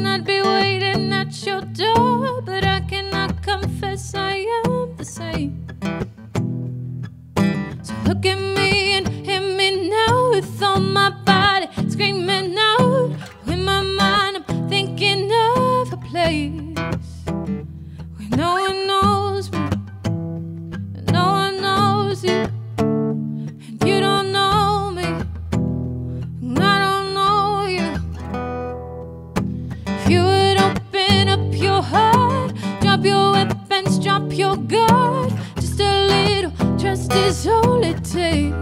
and I'd be waiting at your door, but I cannot confess I am the same. So look at me and hit me now with all my body screaming out. In my mind I'm thinking of a place where no one knows me and no one knows you, and you don't know me and I don't know you. If you would open up your heart, drop your weapons, drop your guard, just a little trust is all it takes.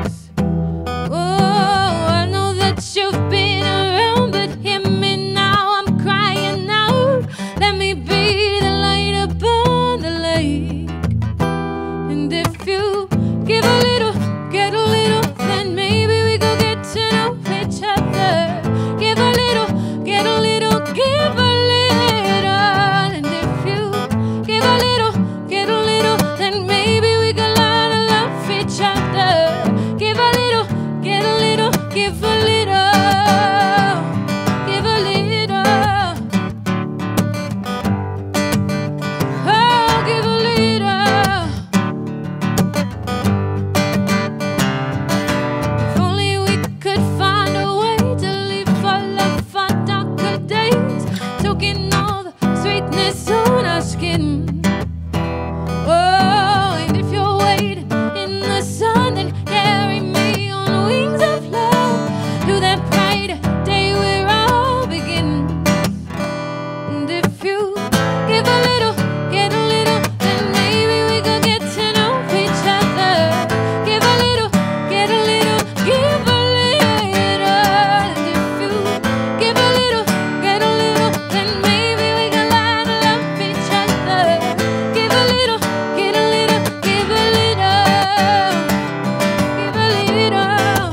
Oh, I know that you've been around, but hear me now, I'm crying out. Let me be the light upon the lake. And if you give a little, get a little, then maybe we could get to know each other. Give a little, get a little, give a little. And if you give a little, get a little, then maybe we could learn to love each other. Give a little, get a little, give a little, give a little. Oh, give a little. If only we could find a way to leave all of our darker days, soaking all the sweetness on our skin. Oh, and if you're waiting in the sun, then carry me on the wings of love to that brighter day where all begins. And if you give a little, get a little, then maybe we could get to know each other. Give a little, get a little, give a little. And if you give a little, get a little, then maybe we can learn to love each other. Give a little, get a little, give a little, give a little.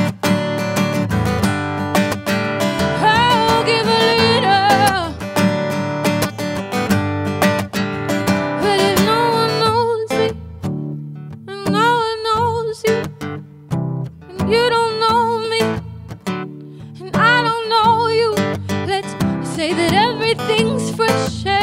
Oh, give a little. But if no one knows me and no one knows you, and you don't know me and I don't know you, let's say that everything's fresh